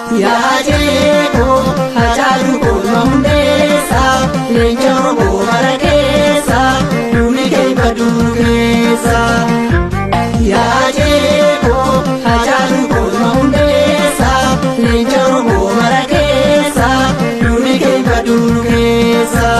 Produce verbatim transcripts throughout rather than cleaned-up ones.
Yaajeko Haacaaluu Oolmaa hundeessaa leenca Oromoo mara keessa duuni keenya duunu keessa. Yaajeko Haacaaluu Oolmaa hundeessaa leenca Oromoo mara keessa duuni keenya duunu keessa.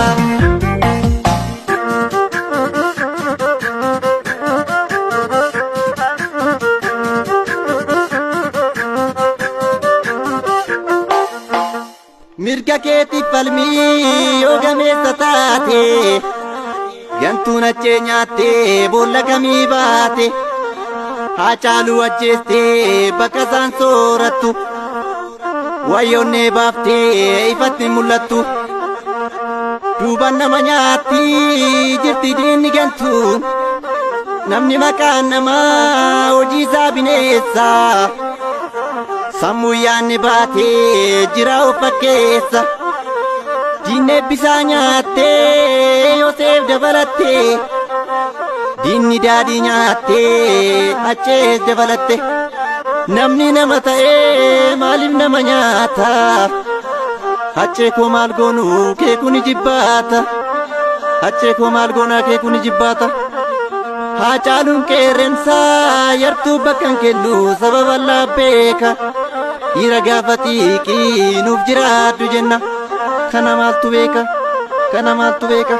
Mirga keetti falmii yoo gameessa taate gantuun achee nyaattee boolla kamii baate Haacaaluu ajjeestee bakka isaan soorattu wayyoonnee baaftee ifatti mul'attu duuban nama nyaatti jirti diinni gantuun namni maqaan namaa hojii isaa bineessa. Sammuu yaanni baatee jira of fakkeessa diinni eebbisaa nyaattee Yoosef dabalattee diinni daadhii nyaattee achees dabalatte namni nama ta'ee maaliif nama nyaata achee koo maal goonu kee kuni jibbaata achee koo maal goona kee kuni jibbaata. Haacaaluun qeerransaa yartuu bakkan kennu sababa laabbeeka dhiira gaafa xiiqii nuuf jiraaddu jenna kana maaltu beeka kana maaltu beeka.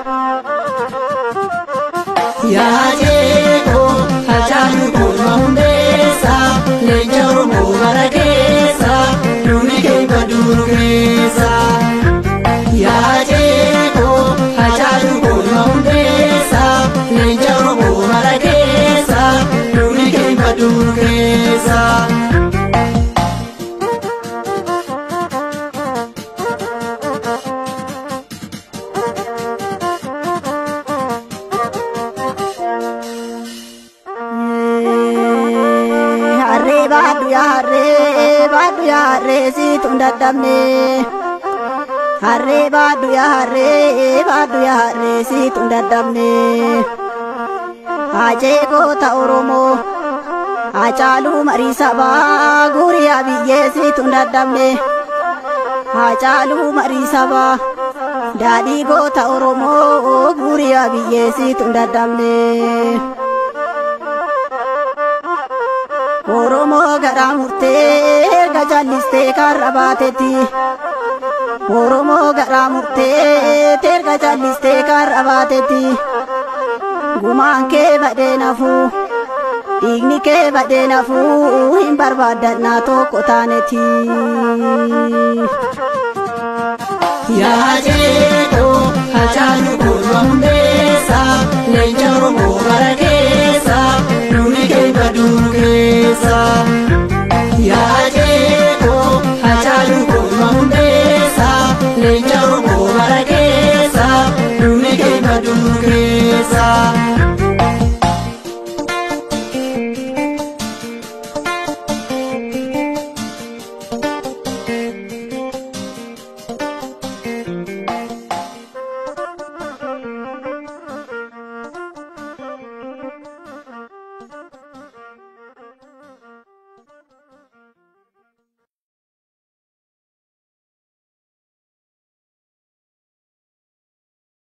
Yaajeko Haacaaluu Oolmaa hundeessaa leenca Oromoo mara keessa duuni keenya duunu keessa. Yaajeko Haacaaluu Oolmaa hundeessaa leenca Oromoo mara keessa duuni keenya duunu keessa. Baadu ya harree baadu ya harree siitu dadhabne harree baadu ya harree baadu ya harree siitu dadhabne. Haajekota Oromoo Haacaaluu marii sabaa guriyaa biyyee siitu dadhabne. Haacaaluu marii sabaa daadhii goota Oromoo guriyaa biyyee siitu dadhabne. Oromoo garaa murtee erga jallistee karra baatetti Oromoo garaa murtee erga jallistee karra baatetti gumaan kee badee nafuu dhiigni kee badee nafuu hin barbaadannaa tokko taanetti.